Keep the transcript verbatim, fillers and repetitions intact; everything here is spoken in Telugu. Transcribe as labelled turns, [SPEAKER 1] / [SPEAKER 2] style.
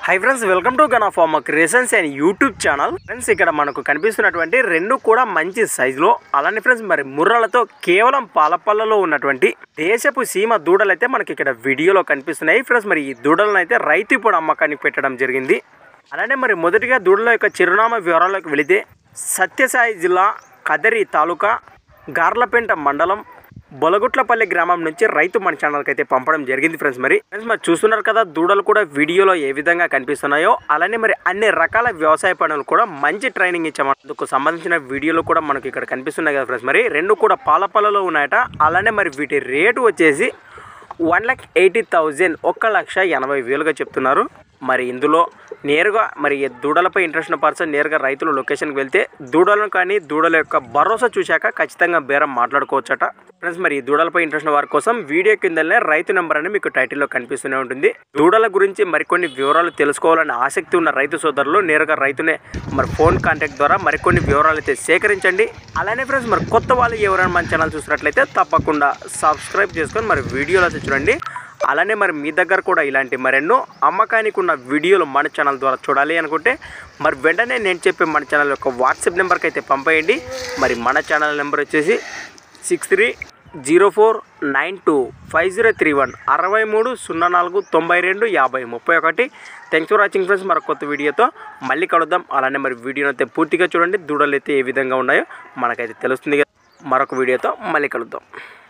[SPEAKER 1] High friends, welcome to Gana pharma creations and YouTube channel. Friends, ఇక్కడ మనకు కనిపిస్తున్నటువంటి రెండు కూడా మంచి సైజులో, అలానే ఫ్రెండ్స్ మరి ముర్రలతో కేవలం పాలపల్లలో ఉన్నటువంటి దేశపు సీమ దూడలైతే మనకి ఇక్కడ వీడియోలో కనిపిస్తున్నాయి. ఫ్రెండ్స్, మరి ఈ దూడలను అయితే రైతు ఇప్పుడు అమ్మకానికి పెట్టడం జరిగింది. అలానే మరి మొదటిగా దూడల యొక్క చిరునామా వివరాలకు వెళితే సత్యసాయి జిల్లా కదరి తాలూకా గార్లపేంట మండలం బొలగుట్లపల్లి గ్రామం నుంచి రైతు మన ఛానల్కి అయితే పంపడం జరిగింది. ఫ్రెండ్స్ మరి ఫ్రెండ్స్ మరి చూస్తున్నారు కదా, దూడలు కూడా వీడియోలో ఏ విధంగా కనిపిస్తున్నాయో అలానే మరి అన్ని రకాల వ్యవసాయ పనులు కూడా మంచి ట్రైనింగ్ ఇచ్చామన్నందుకు సంబంధించిన వీడియోలు కూడా మనకి ఇక్కడ కనిపిస్తున్నాయి కదా ఫ్రెండ్స్. మరి రెండు కూడా పాలపల్లలో ఉన్నాయట. అలానే మరి వీటి రేటు వచ్చేసి వన్ ల్యాక్ ఎయిటీ థౌజండ్ ఒక్క లక్ష ఎనభై వేలుగా చెప్తున్నారు. మరి ఇందులో నేరుగా మరి దూడలపై ఇంట్రెస్ట్ ఉన్న పర్సన్ నేరుగా రైతులు లొకేషన్కి వెళ్తే దూడలను కానీ దూడల యొక్క భరోసా చూశాక ఖచ్చితంగా బేరం మాట్లాడుకోవచ్చట. ఫ్రెండ్స్, మరి ఈ దూడలపై ఇంట్రెస్ట్ ఉన్న వారి కోసం వీడియో కిందనే రైతు నెంబర్ అని మీకు టైటిల్లో కనిపిస్తూనే ఉంటుంది. దూడల గురించి మరికొన్ని వివరాలు తెలుసుకోవాలని ఆసక్తి ఉన్న రైతు సోదరులు నేరుగా రైతునే మరి ఫోన్ కాంటాక్ట్ ద్వారా మరికొన్ని వివరాలు అయితే సేకరించండి. అలానే ఫ్రెండ్స్ మరి కొత్త వాళ్ళు ఎవరైనా మన ఛానల్ చూసినట్లయితే తప్పకుండా సబ్స్క్రైబ్ చేసుకొని మరి వీడియోలు అయితే చూడండి. అలానే మరి మీ దగ్గర కూడా ఇలాంటి మరెన్నో అమ్మకానికి ఉన్న వీడియోలు మన ఛానల్ ద్వారా చూడాలి అనుకుంటే మరి వెంటనే నేను చెప్పే మన ఛానల్ యొక్క వాట్సాప్ నెంబర్కి అయితే పంపేయండి. మరి మన ఛానల్ నెంబర్ వచ్చేసి six three zero four nine two five zero three one అరవై మూడు సున్నా నాలుగు తొంభై రెండు యాభై ముప్పై ఒకటి. Thanks for watching friends. మరొక కొత్త వీడియోతో మళ్ళీ కలుద్దాం. అలానే మరి వీడియోని అయితే పూర్తిగా చూడండి. దూడలు అయితే ఏ విధంగా ఉన్నాయో మనకైతే తెలుస్తుంది. మరొక వీడియోతో మళ్ళీ కలుద్దాం.